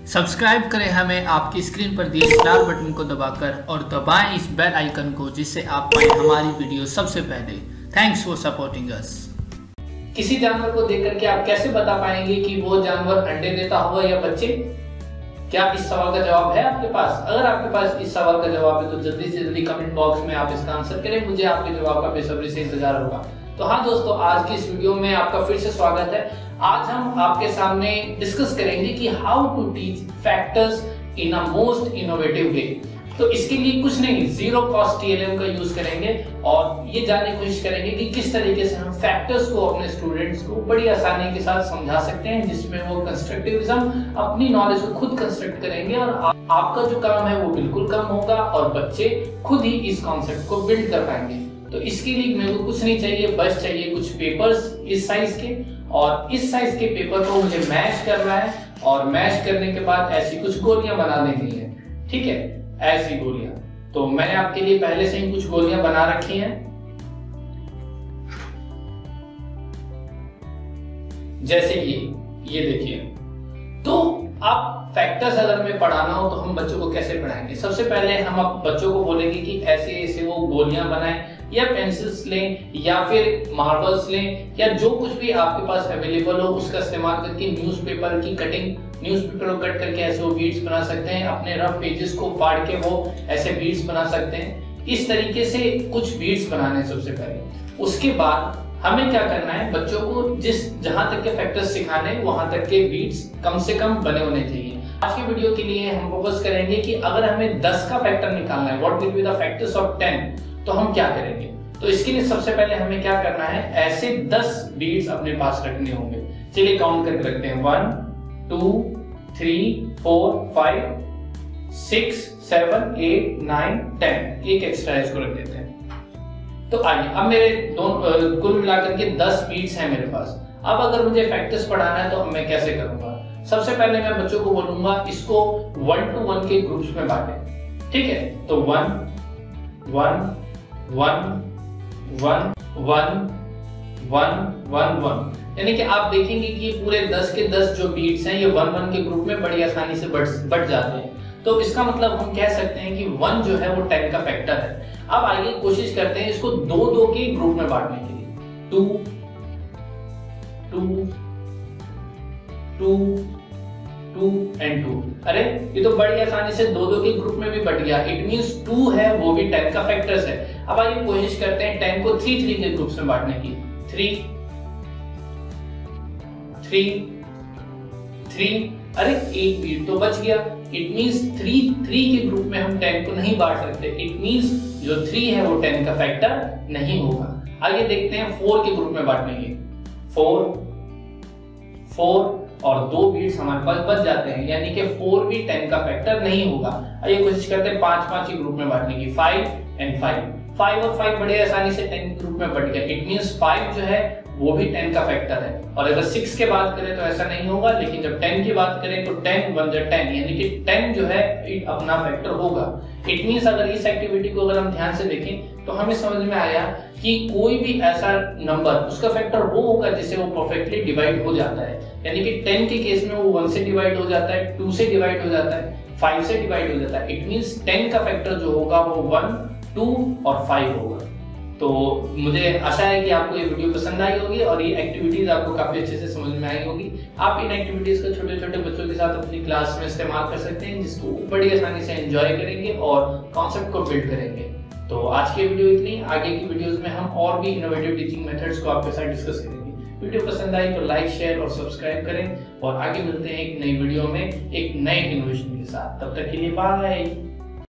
Subscribe करें हमें आपकी स्क्रीन पर दिए लाल बटन को दबाकर और दबाएं इस बेल आइकन को, जिससे आप पाएं हमारी वीडियो सबसे पहले। Thanks for supporting us. किसी जानवर को देख करके आप कैसे बता पाएंगे कि वो जानवर अंडे देता होगा या बच्चे? क्या इस सवाल का जवाब है आपके पास? अगर आपके पास इस सवाल का जवाब है तो जल्दी से जल्दी कमेंट बॉक्स में आप इसका आंसर करें। मुझे आपके जवाब का बेसब्री से इंतजार होगा। तो हाँ दोस्तों, आज की इस वीडियो में आपका फिर से स्वागत है। आज हम आपके सामने डिस्कस करेंगे कि how to teach factors in a most innovative way. तो इसके लिए कुछ नहीं, जीरो कॉस्ट TLM का यूज करेंगे और ये जानने की कोशिश करेंगे कि किस तरीके से हम फैक्टर्स को अपने स्टूडेंट्स को बड़ी आसानी के साथ समझा सकते हैं, जिसमें वो कंस्ट्रक्टिविज्म अपनी नॉलेज को खुद कंस्ट्रक्ट करेंगे और आपका जो काम है वो बिल्कुल कम होगा और बच्चे खुद ही इस कॉन्सेप्ट को बिल्ड कर पाएंगे। तो इसके लिए मेरे को कुछ नहीं चाहिए, बस चाहिए कुछ पेपर्स इस साइज के, और इस साइज के पेपर को मुझे मैश करना है और मैश करने के बाद ऐसी कुछ गोलियां बना देनी है। ठीक है, ऐसी गोलियां। तो मैंने आपके लिए पहले से ही कुछ गोलियां बना रखी हैं, जैसे ये देखिए। तो आप फैक्टर्स अगर मैं पढ़ाना हो तो हम बच्चों को कैसे पढ़ाएंगे? सबसे पहले हम बच्चों को बोलेंगे कि ऐसे ऐसे वो गोलियां बनाएं, या पेंसिल्स लें या फिर मार्बल्स लें, या जो कुछ भी आपके पास अवेलेबल हो उसका इस्तेमाल करके न्यूज़पेपर की कटिंग, न्यूज़पेपर को कट करके ऐसे वो बीड्स बना सकते हैं। अपने रफ पेजेस को फाड़ के वो ऐसे बीड्स बना सकते हैं। इस तरीके से कुछ बीड्स बनाने सबसे पहले। उसके बाद हमें क्या करना है, बच्चों को जहां तक के फैक्टर्स सिखाने वहां तक के बीट्स कम से कम बने होने चाहिए। आज की वीडियो के लिए हम फोकस करेंगे कि अगर हमें 10 का फैक्टर निकालना है, what will be the factors of 10, तो हम क्या करेंगे? तो इसके लिए सबसे पहले हमें क्या करना है, ऐसे 10 बीट्स अपने पास रखने होंगे। चलिए काउंट करके रखते हैं। 1 2 3 4 5 6 7 8 9 10। एक एक्स्ट्रा इसको रख देते हैं। तो आइए, अब मेरे कुल मिलाकर के 10 बीट्स हैं मेरे पास। अब अगर मुझे फैक्टर्स पढ़ाना है तो मैं कैसे करूंगा? सबसे पहले मैं बच्चों को बोलूंगा इसको 1 to 1 के ग्रुप्स में बांटें। ठीक है, तो 1 1 1 1 1 1 1 1, यानी कि आप देखेंगे कि ये पूरे 10 के 10 जो बीट्स हैं ये 1 1 के ग्रुप में बड़ी आसानी से बढ़ जाते हैं। तो इसका मतलब हम कह सकते हैं कि 1 जो है वो 10 का फैक्टर है। अब आइए कोशिश करते हैं इसको 2 2 के ग्रुप में बांटने के लिए। 2 2 2 2 एंड 2। अरे ये तो बड़ी आसानी से 2 2 के ग्रुप में भी बट गया। इट मींस 2 है वो भी 10 का फैक्टर्स है। अब आइए कोशिश करते हैं 10 को 3 3 के ग्रुप्स में बांटने की। 3 3 3। अरे एक बीट तो बच गया। इट मींस 3 3 के ग्रुप में हम 10 को नहीं बांट सकते। इट मींस जो 3 है वो 10 का फैक्टर नहीं होगा। आइए देखते हैं 4 के ग्रुप में बांटने की। 4 4 और 2 बीट्स हमारे पास बच जाते हैं, यानी कि 4 भी 10 का फैक्टर नहीं होगा। आइए कोशिश करते हैं 5 5 के ग्रुप में बांटने की। 5 एंड 5। 5 और 5 बड़े आसानी से 10 के ग्रुप में बट गया। इट मींस 5 जो है वो भी 10 का फैक्टर है। और अगर 6 के बात करें तो ऐसा नहीं होगा, लेकिन जब 10 की बात करें तो 10 1 10, यानी कि 10 जो है अपना फैक्टर होगा। इट मींस अगर इस एक्टिविटी को अगर हम ध्यान से देखें तो हमें समझ में आया कि कोई भी ऐसा नंबर उसका फैक्टर वो होगा जिससे वो परफेक्टली डिवाइड हो जाता है। यानी कि 10 के केस में वो 1 से डिवाइड हो जाता है, 2 से डिवाइड हो जाता है, 5 से डिवाइड हो जाता है। इट मींस 10 का फैक्टर जो होगा वो 1 2 और 5 होगा। तो मुझे आशा है कि आपको ये वीडियो पसंद आई होगी और ये एक्टिविटीज आपको काफी अच्छे से समझ में आई होगी। आप इन एक्टिविटीज को छोटे छोटे बच्चों के साथ अपनी क्लास में इस्तेमाल कर सकते हैं, जिसको बड़ी आसानी से एंजॉय करेंगे और कॉन्सेप्ट को बिल्ड करेंगे। तो आज की वीडियो इतनी। आगे की वीडियोस में हम और भी इनोवेटिव टीचिंग मेथड्स को आपके साथ डिस्कस करेंगे। वीडियो पसंद आई तो लाइक शेयर और सब्सक्राइब करें और आगे मिलते हैं एक नई वीडियो में एक नए इनोवेशन के साथ। तब तक के लिए बाय।